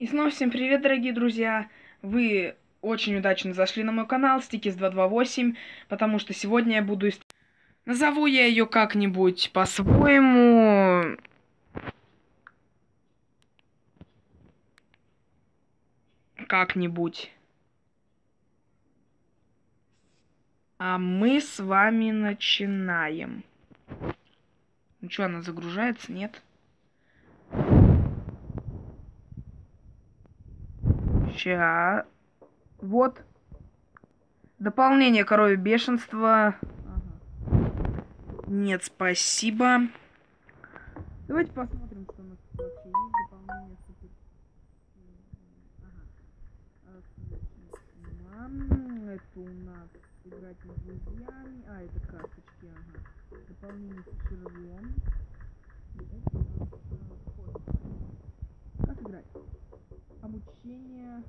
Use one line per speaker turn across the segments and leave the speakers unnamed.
И снова всем привет, дорогие друзья! Вы очень удачно зашли на мой канал Stikis228, потому что сегодня я буду... Назову я ее как-нибудь по-своему... Как-нибудь. А мы с вами начинаем. Ну что, она загружается? Нет? Сейчас. Вот. Дополнение коровье бешенства. Ага. Нет, спасибо. Давайте посмотрим, что у нас тут вообще есть. Дополнение супер. Ага. Это у нас играть с друзьями. А, это карточки, ага. Дополнение с червем. И это у нас как играть? Обучение.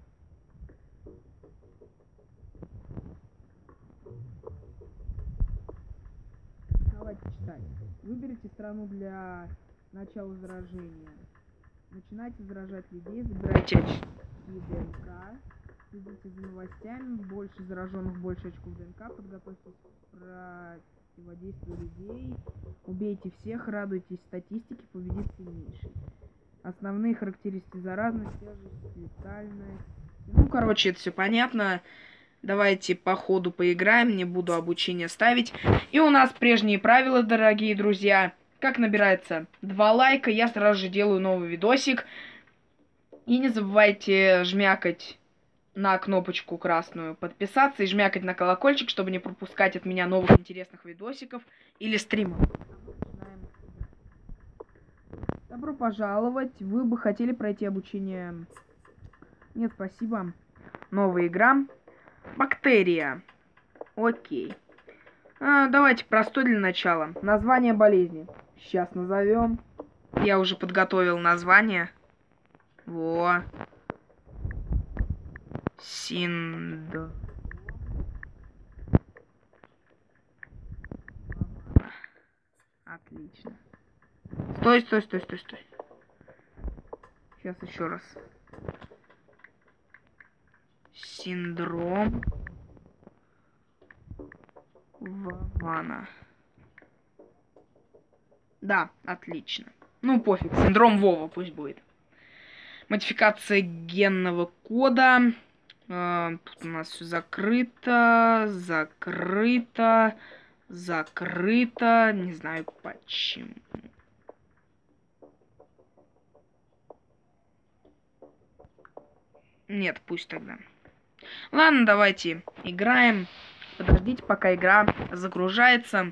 Давайте читать. Выберите страну для начала заражения. Начинайте заражать людей, забирайте очки ДНК, следите за новостями, больше зараженных, больше очков ДНК, подготовьтесь к противодействию людей, убейте всех, радуйтесь статистике, победит сильнейший. Основные характеристики заразности, тяжесть, летальность. Ну, короче, это все понятно. Давайте по ходу поиграем, не буду обучение ставить. И у нас прежние правила, дорогие друзья. Как набирается 2 лайка, я сразу же делаю новый видосик. И не забывайте жмякать на кнопочку красную подписаться и жмякать на колокольчик, чтобы не пропускать от меня новых интересных видосиков или стримов. Добро пожаловать. Вы бы хотели пройти обучение? Нет, спасибо. Новая игра. Бактерия. Окей. Давайте простой для начала. Название болезни. Сейчас назовем. Я уже подготовил название. Во. Отлично. Стой. Сейчас еще раз. Синдром Вована. Да, отлично. Ну, пофиг. Синдром Вова пусть будет. Модификация генного кода. Тут у нас все закрыто. Не знаю почему. Нет, пусть тогда. Ладно, давайте играем. Подождите, пока игра загружается.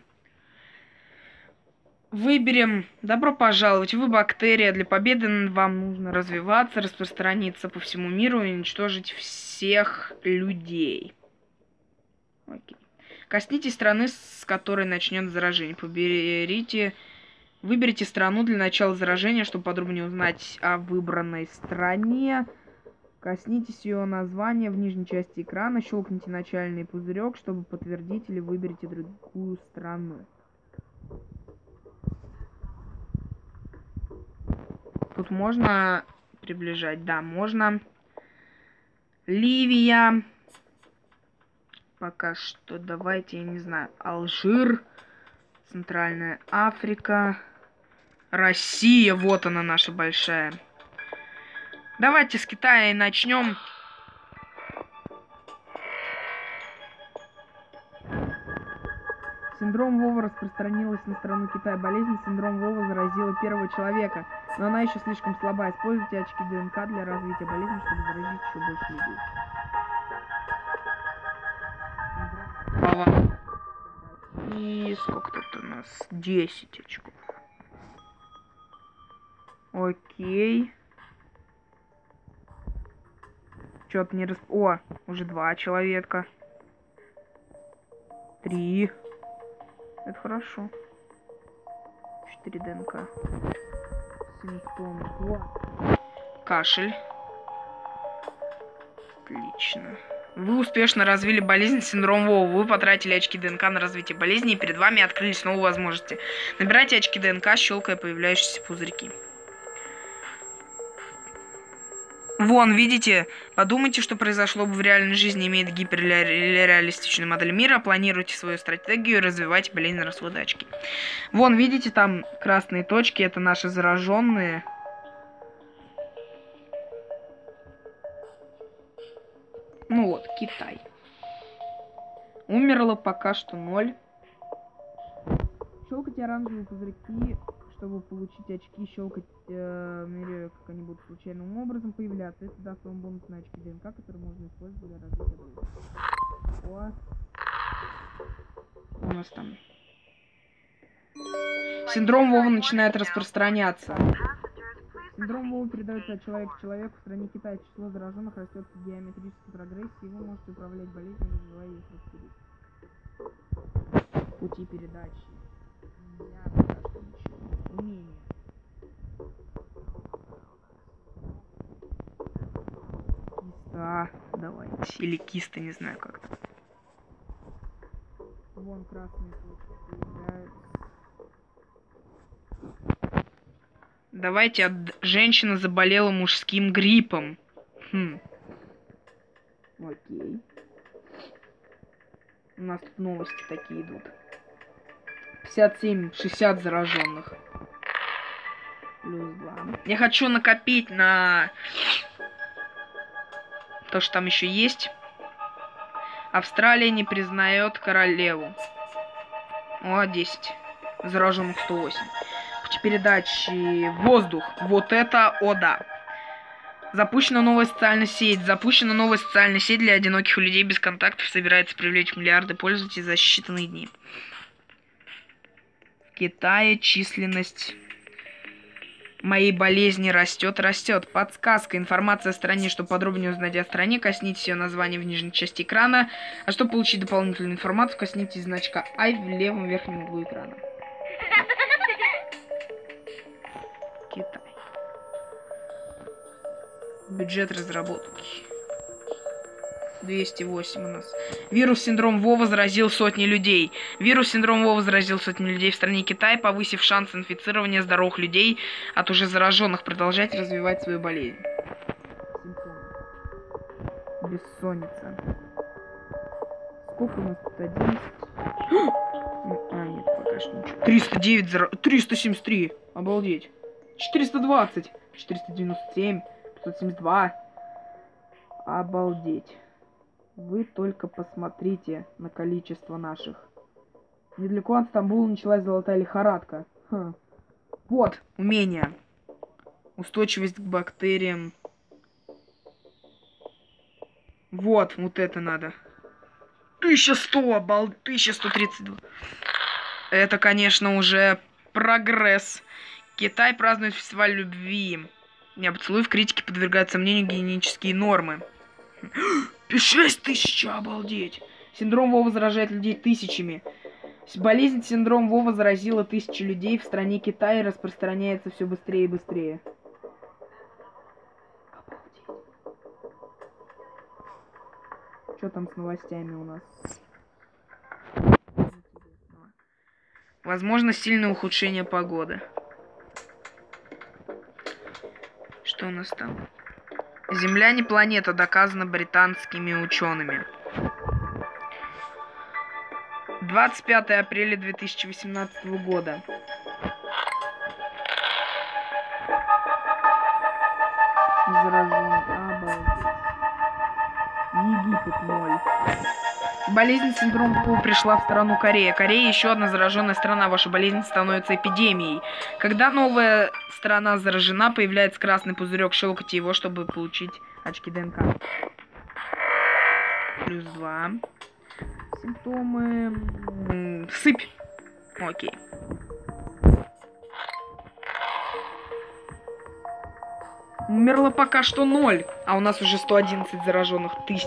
Выберем. Добро пожаловать. Вы бактерия. Для победы вам нужно развиваться, распространиться по всему миру и уничтожить всех людей. Окей. Коснитесь страны, с которой начнет заражение. Выберите страну для начала заражения, чтобы подробнее узнать о выбранной стране. Коснитесь ее названия в нижней части экрана. Щелкните начальный пузырек, чтобы подтвердить, или выберите другую страну. Тут можно приближать. Да, можно. Ливия. Пока что давайте, я не знаю. Алжир. Центральная Африка. Россия. Вот она наша большая. Давайте с Китая и начнем. Синдром Вова распространилась на страну Китая. Болезнь синдром Вова заразила первого человека, но она еще слишком слаба. Используйте очки ДНК для развития болезни, чтобы заразить еще больше людей. И сколько тут у нас? 10 очков. Окей. Что-то не О, уже 2 человека. 3. Это хорошо. 4 ДНК. Симптомы. 2. Кашель. Отлично. Вы успешно развили болезнь синдром Вова. Вы потратили очки ДНК на развитие болезни, и перед вами открылись новые возможности. Набирайте очки ДНК, щелкая появляющиеся пузырьки. Вон, видите? Подумайте, что произошло бы в реальной жизни, имеет гиперреалистичную модель мира, планируйте свою стратегию и развивайте болезненно расходы очки. Вон, видите, там красные точки, это наши зараженные. Ну вот, Китай. Умерло пока что 0. Щелкайте оранжевые пузырьки, чтобы получить очки. Щелкать меряя, как они будут случайным образом появляться. Это даст вам бонусные очки ДНК, которые можно использовать для развития боя. О. У нас там. Синдром Вова начинает распространяться. Синдром Вова передается от человека к человеку. В стране Китая число зараженных растет в геометрической прогрессии, и вы можете управлять болезнью, развивая их распределить. Пути передачи. Я пока что ничего. Умение. Киста. Давайте. Или киста, не знаю как-то. Вон красные точки появляются. Давайте, женщина заболела мужским гриппом. Окей. У нас тут новости такие идут. 57-60 зараженных. Плюс 2. Я хочу накопить на то, что там еще есть. Австралия не признает королеву. О, 10. Зараженных 108. Пути передачи. Воздух. Вот это, о да. Запущена новая социальная сеть. Запущена новая социальная сеть для одиноких людей без контактов. Собирается привлечь миллиарды пользователей за считанные дни. В Китае численность моей болезни растет. Подсказка. Информация о стране. Чтобы подробнее узнать о стране, коснитесь ее названия в нижней части экрана. А чтобы получить дополнительную информацию, коснитесь значка I в левом верхнем углу экрана. Китай. Бюджет разработки. 208 у нас. Вирус-синдром Вова заразил сотни людей. Вирус-синдром Вова заразил сотни людей в стране Китай, повысив шанс инфицирования здоровых людей от уже зараженных. Продолжать развивать свою болезнь. Симптомы. Бессонница. Сколько у нас тут? 11? Нет, пока что ничего. 309, 373. Обалдеть. 420. 497. 572. Обалдеть. Вы только посмотрите на количество наших. Недалеко от Стамбула началась золотая лихорадка. Вот, умение. Устойчивость к бактериям. Вот это надо. 1100, 1132. Это, конечно, уже прогресс. Китай празднует фестиваль любви. Поцелуй в критике подвергают сомнению гигиенические нормы. 6000, обалдеть. Синдром Вова заражает людей тысячами. Болезнь синдром Вова заразила тысячи людей в стране Китая и распространяется все быстрее и быстрее. Обалдеть. Что там с новостями у нас? Возможно, сильное ухудшение погоды. Что у нас там? Земля не планета, доказано британскими учеными. 25 апреля 2018 года. Заражен. Обалдеть. Египет 0. Болезнь синдром Вова пришла в страну Корея. Корея еще одна зараженная страна. Ваша болезнь становится эпидемией. Когда новая страна заражена, появляется красный пузырек. Щелкайте его, чтобы получить очки ДНК. Плюс 2. Симптомы. Сыпь. Окей. Умерло пока что 0. А у нас уже 111 зараженных тысяч.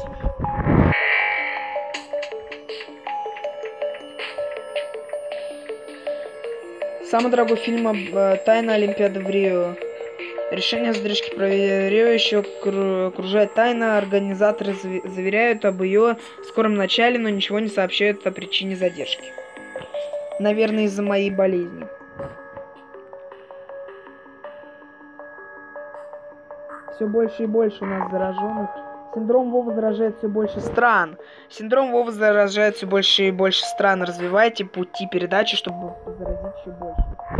Самый дорогой фильм «Тайна Олимпиады в Рио». Решение задержки проверяющего окружает тайна. Организаторы заверяют об ее скором начале, но ничего не сообщают о причине задержки. Наверное, из-за моей болезни. все больше и больше у нас зараженных. Синдром Вова заражает все больше стран. Синдром Вова заражает все больше и больше стран. Развивайте пути передачи, чтобы заразить еще больше.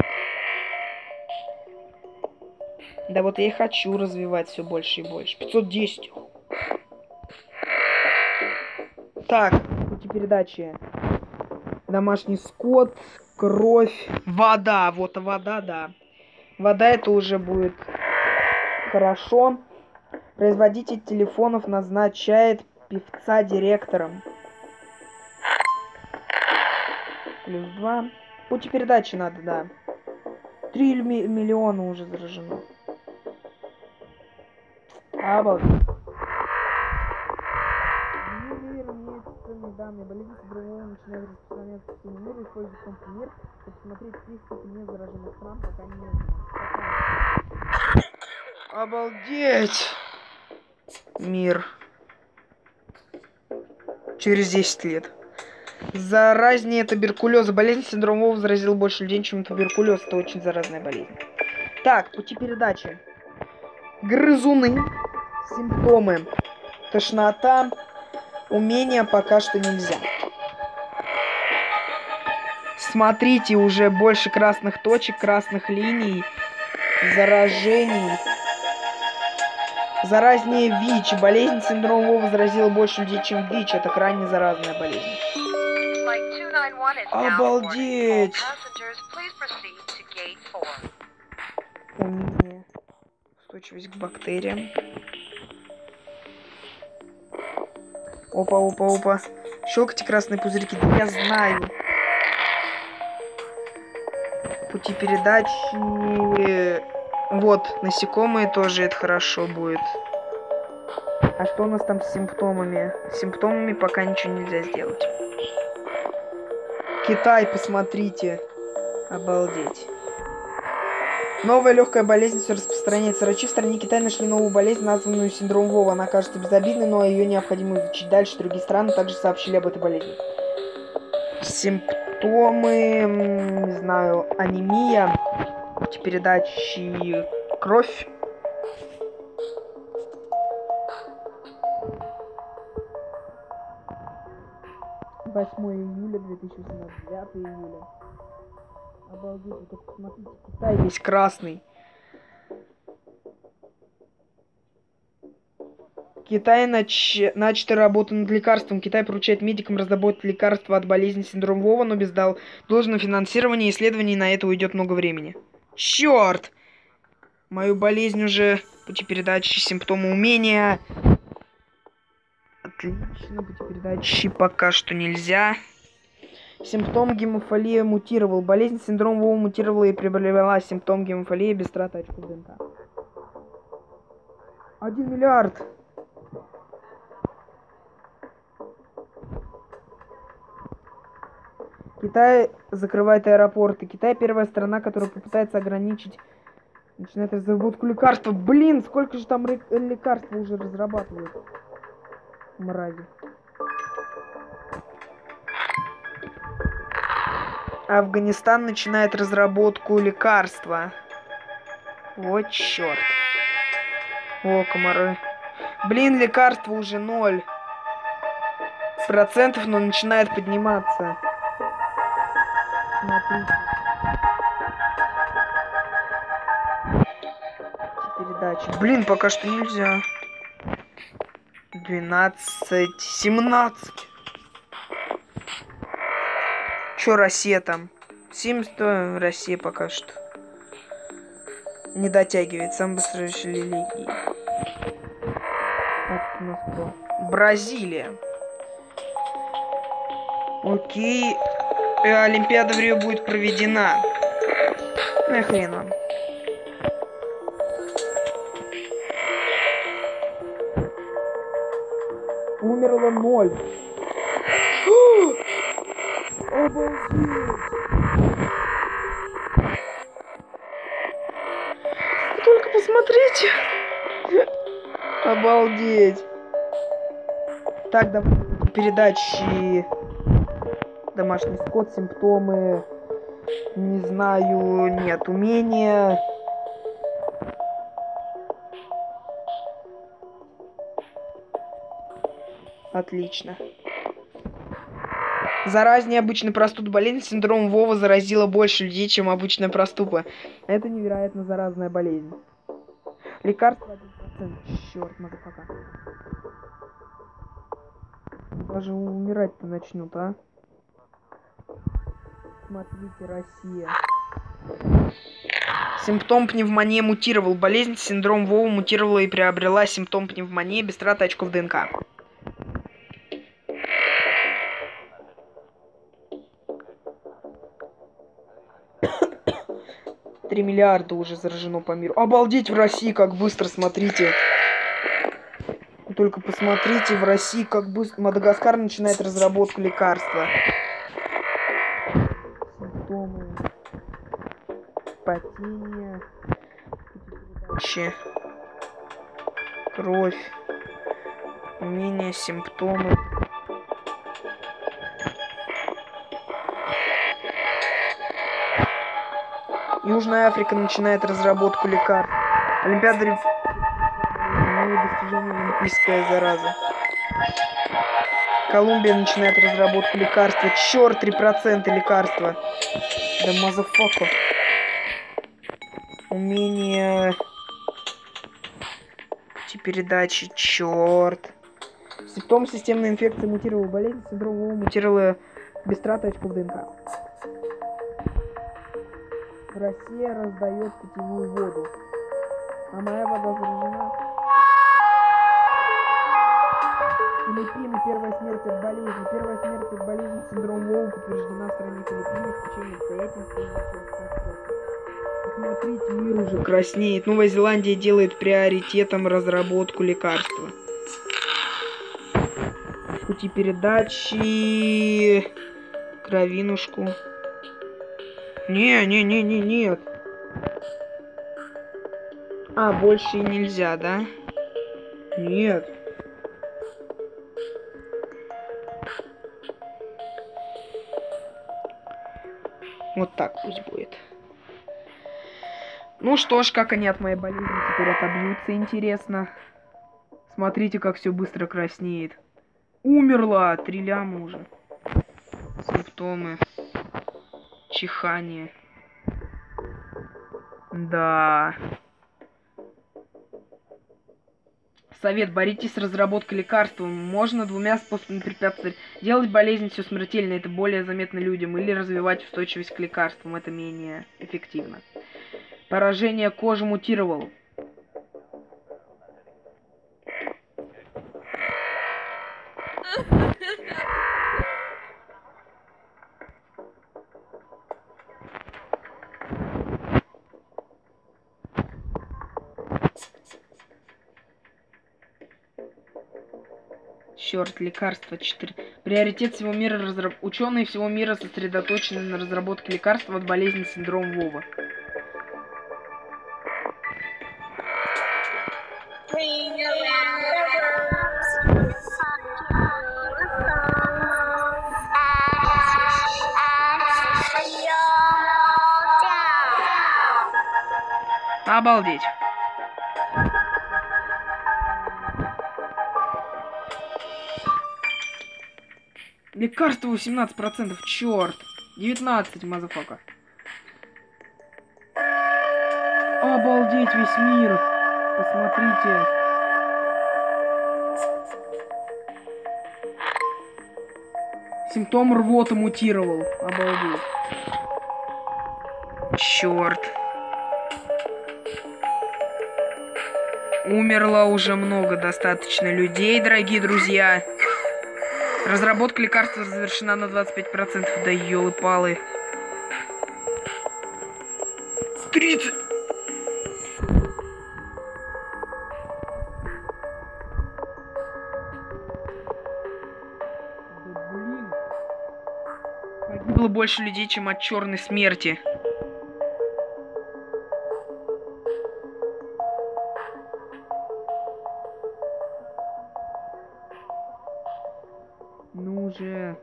Да вот я и хочу развивать все больше и больше. 510. Так, пути передачи. Домашний скот, кровь, вода. Вот вода, да. Вода это уже будет хорошо. Производитель телефонов назначает певца директором. Плюс 2. Пути передачи надо, да. 3 миллиона уже заражено. Обалдеть. Мир имеет ценные данные. Болезнь Сидорова начинает распространяться по всему миру. Используя компьютер, чтобы смотреть список незараженных стран, пока не нужно. Обалдеть. Мир. Через 10 лет. Заразнее туберкулеза. Болезнь синдрома Вова заразила больше людей, чем туберкулез. Это очень заразная болезнь. Так, пути передачи. Грызуны. Симптомы. Тошнота. Умения пока что нельзя. Смотрите, уже больше красных точек, красных линий, заражений. Заразнее ВИЧ. Болезнь синдрома Вова заразила больше людей, чем ВИЧ. Это крайне заразная болезнь. Обалдеть! Умение. Устойчивость к бактериям. Опа, опа, опа. Щелкайте красные пузырьки. Да я знаю. Пути передачи. Вот, насекомые тоже это хорошо будет. А что у нас там с симптомами? С симптомами пока ничего нельзя сделать. Китай, посмотрите. Обалдеть. Новая легкая болезнь все распространяется. Врачи в стране Китая нашли новую болезнь, названную синдром Вова. Она кажется безобидной, но ее необходимо изучить дальше. Другие страны также сообщили об этой болезни. Симптомы, не знаю, анемия, передачи кровь. Июля 2018, 9 июля. Обалдеть, вы только посмотрите, Китай весь красный. Китай начата работа над лекарством. Китай поручает медикам разработать лекарство от болезни синдрома Вова, но без должного финансирования и исследований на это уйдет много времени. Черт! Мою болезнь уже пути передачи, симптомы умения. Отлично, пути передачи пока что нельзя. Симптом гемофилия мутировал. Болезнь синдрома Вова мутировала и приобрела симптом гемофилии без траты очков ДНК. 1 миллиард. Китай закрывает аэропорты. Китай первая страна, которая попытается ограничить, начинает разработку лекарства. Блин, сколько же там лекарств уже разрабатывают. Мрази. Афганистан начинает разработку лекарства. Вот черт. О, комары. Блин, лекарство уже 0%, но начинает подниматься. Смотрите. Передачи. Блин, пока что нельзя. 12, 17. Чё Россия там? 70, Россия пока что не дотягивает. Самый быстрый лилей. Так, у нас кто? Бразилия. Окей. Олимпиада в Рио будет проведена. Ну и хрен вам. Умерло 0. Обалдеть! Только посмотрите! Обалдеть! Так, да, передачи. Домашний скот, симптомы. Не знаю, нет, умения. Отлично. Заразнее обычной простуды болезнь синдром Вова заразила больше людей, чем обычная простуда. Это невероятно заразная болезнь. Лекарство 1%. Черт, мазафака. Даже умирать-то начнут, а? Смотрите, Россия. Симптом пневмонии мутировал. Болезнь синдром Вова мутировала и приобрела симптом пневмонии без траты очков ДНК. $3 миллиарда уже заражено по миру. Обалдеть, в России как быстро, смотрите. Только посмотрите, в России как быстро. Мадагаскар начинает разработку лекарства. Симптомы. Потение. Кровь. Умение, симптомы. Южная Африка начинает разработку лекарств. Олимпиада новые достижения олимпийская зараза. Колумбия начинает разработку лекарства. Черт, 3% лекарства. Да мазафака. Умение передачи. Черт. Симптом системной инфекции мутировала болезнь. Синдром Вова мутировала без траты очков ДНК. Россия раздает питьевую воду. А моя вода заражена. Филиппины. Первая смерть от болезни. Первая смерть от болезни синдром Вова подтверждена в стране Филиппины в течение обстоятельств и катастрофы. Посмотрите, мир уже краснеет. Новая Зеландия делает приоритетом разработку лекарства. Пути передачи. Кровинушку. Нет. А, больше нельзя, да? Нет. Вот так пусть будет. Ну что ж, как они от моей болезни теперь отобьются, интересно. Смотрите, как все быстро краснеет. Умерла! 3 ляма уже. Симптомы. Чихание. Да. Совет. Боритесь с разработкой лекарства. Можно 2 способами препятствовать. Делать болезнь все смертельно. Это более заметно людям. Или развивать устойчивость к лекарствам. Это менее эффективно. Поражение кожи мутировало. Черт, лекарства 4. Приоритет всего мира Ученые всего мира сосредоточены на разработке лекарства от болезни синдром Вова. Обалдеть. Лекарство 18%, черт. 19, мазафака. Обалдеть, весь мир. Посмотрите. Симптом рвоты мутировал. Обалдеть. Черт. Умерло уже много достаточно людей, дорогие друзья. Разработка лекарства завершена на 25%. Да ёлы-палы. 30. Да блин. Погибло больше людей, чем от черной смерти. Ну же.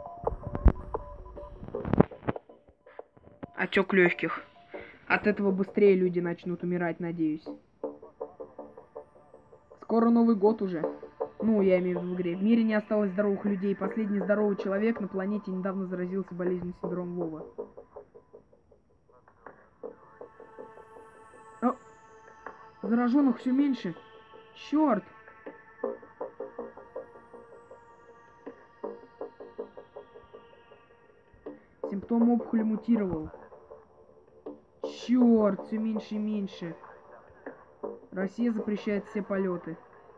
Отек легких. От этого быстрее люди начнут умирать, надеюсь. Скоро Новый год уже. Ну, я имею в виду в игре. В мире не осталось здоровых людей. Последний здоровый человек на планете недавно заразился болезнью синдром Вова. А, зараженных все меньше. Черт! Симптом опухоли мутировал. Черт, все меньше и меньше. Россия запрещает все полеты.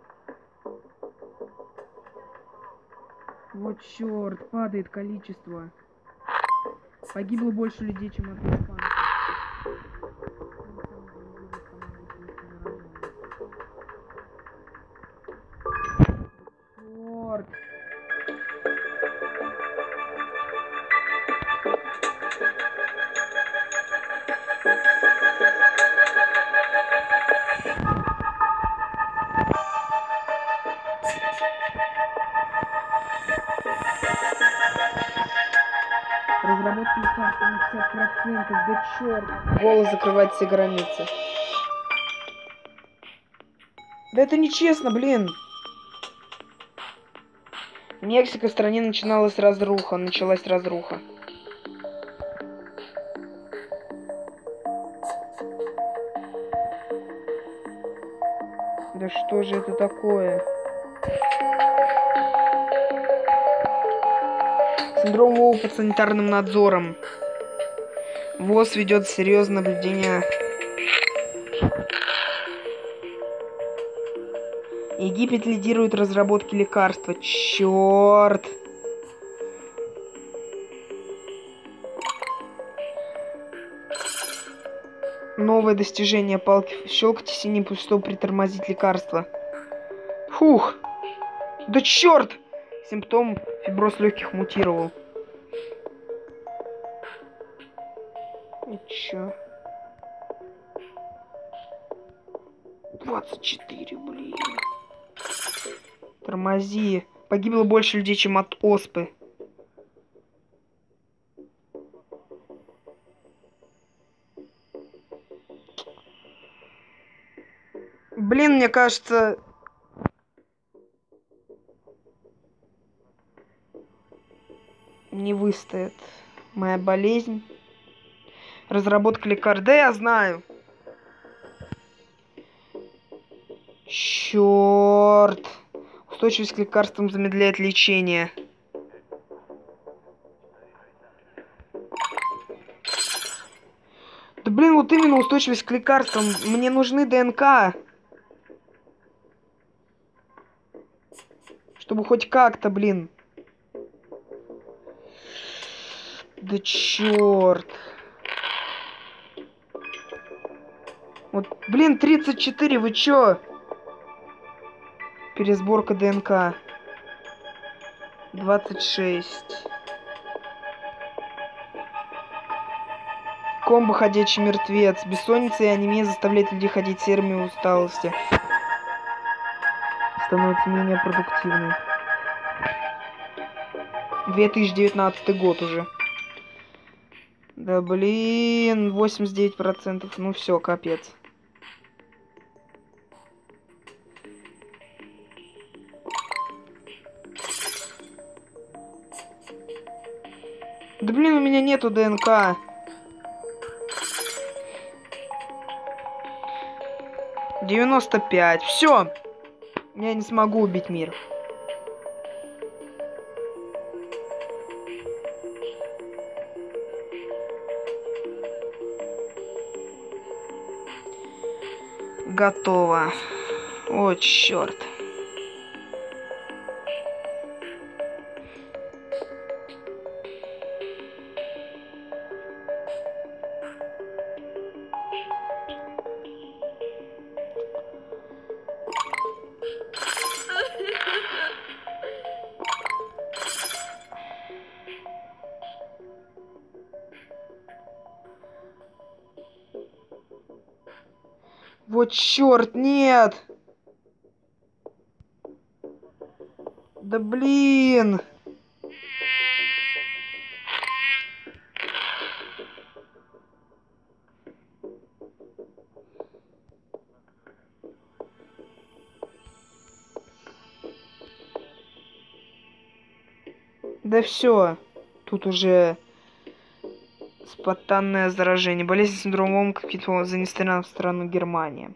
Вот черт, падает количество. Погибло больше людей, чем от испанцев. Черт. Разработка лекарства на 50%. Да черт. Голос закрывает все границы. Да это нечестно, блин. В Мексике в стране началась разруха. Да что же это такое? Синдром Вова под санитарным надзором. ВОЗ ведет серьезное наблюдение. Египет лидирует в разработке лекарства. Черт! Новое достижение. Палки. Щелкайте синий пустой, притормозить лекарство. Фух! Да черт! Симптом фиброз легких мутировал. И чё? 24, блин. Тормози. Погибло больше людей, чем от оспы. Блин, мне кажется... Не выстоит моя болезнь. Разработка лекарств. Да, я знаю. Черт. Устойчивость к лекарствам замедляет лечение. Да блин, вот именно устойчивость к лекарствам. Мне нужны ДНК. Чтобы хоть как-то, блин. Да черт. Вот, блин, 34, вы чё? Пересборка ДНК. 26. Комбо ходячий мертвец. Бессонница и анемия заставляет людей ходить серыми и усталости. Становится менее продуктивной. 2019 год уже. Да блин, 89%. Ну все, капец. Да блин, у меня нету ДНК. 95. Все. Я не смогу убить мир. Готово. О, черт. Вот черт, нет! Да блин! Да все. Тут уже спонтанное заражение. Болезнь синдромом какие-то занесена в страну Германия.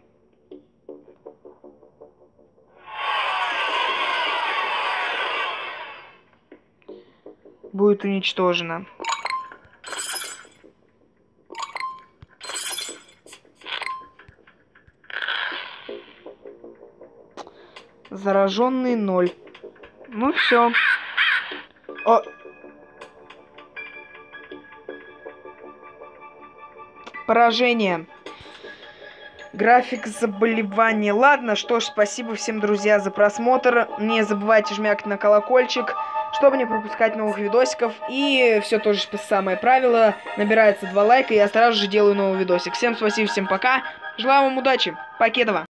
Будет уничтожена. Зараженный 0. Ну все. О. Поражение. График заболеваний. Ладно, что ж, спасибо всем, друзья, за просмотр. Не забывайте жмякать на колокольчик, чтобы не пропускать новых видосиков. И все то же самое правило. Набирается 2 лайка, и я сразу же делаю новый видосик. Всем спасибо, всем пока. Желаю вам удачи. Покедова.